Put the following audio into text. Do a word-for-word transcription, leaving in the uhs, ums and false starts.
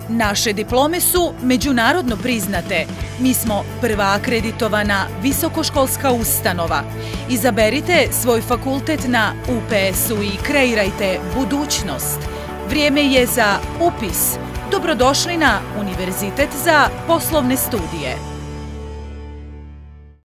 Naše diplome su međunarodno priznate. Mi smo prva akreditovana visokoškolska ustanova. Izaberite svoj fakultet na U P S-u i kreirajte budućnost. Vrijeme je za upis. Dobrodošli na Univerzitet za poslovne studije.